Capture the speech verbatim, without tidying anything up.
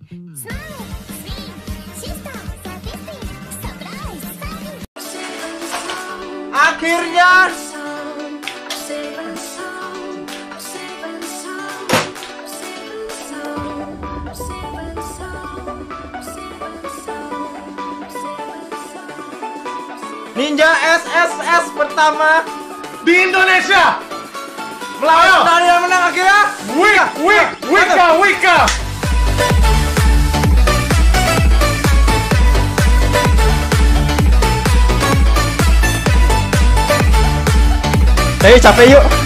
Akhirnya Ninja S S S pertama di Indonesia melawan dari yang menang akhirnya Wika Wika Wika Wika. Ayo capek yuk.